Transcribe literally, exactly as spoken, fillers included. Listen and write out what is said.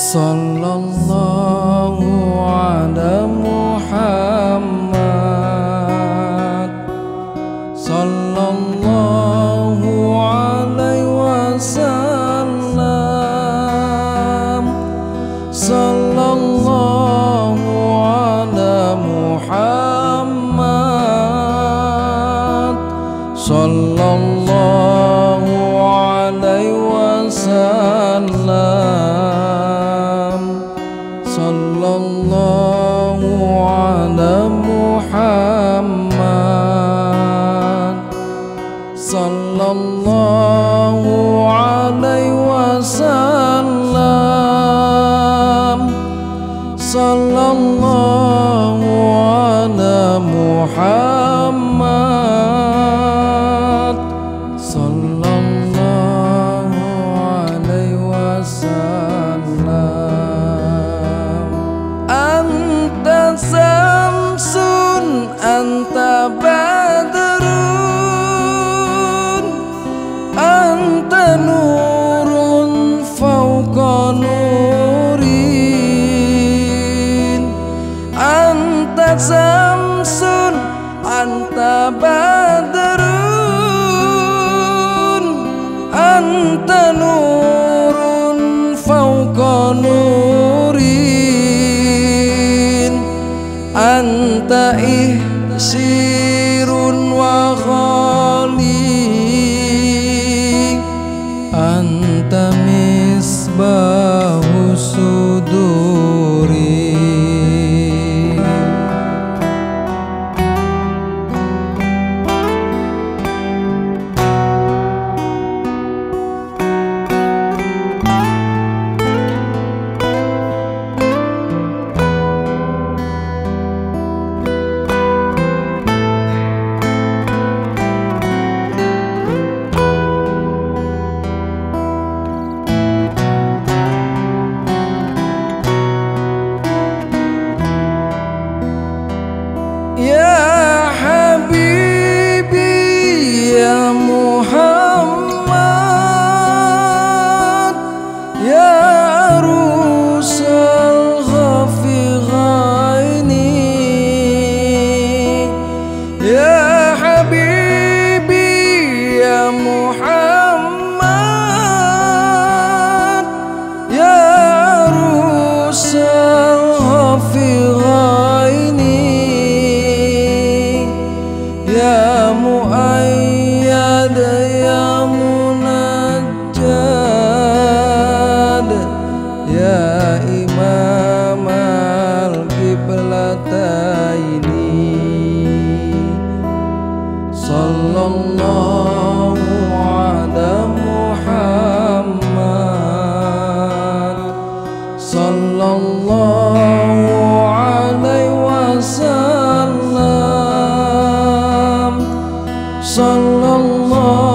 Sallallahu ala Muhammad, sallallahu alaihi wasallam, sallallahu ala Muhammad, sallallahu alaihi wasallam, sallallahu ala Muhammad, sallallahu alaihi wasallam, sallallahu ala Muhammad, sallallahu alaihi wasallam. Anta samsun, anta badrun, anta nurun fauqa nurin. Anta samsun, anta badrun, anta nurun fauqa nurin. Anta ihsirun wa khali, anta misbahu suduri. Ya Habibi ya Muhammad, ya Arusal Ghafiqaini. Ya Habibi ya Muhammad, ya Arusal Ghafiqaini. Ya Muayyad ya Munajjad, ya Imam al-Qiblataini. Sallallahu ala Muhammad, sallallahu alaihi wasallam, sallallahu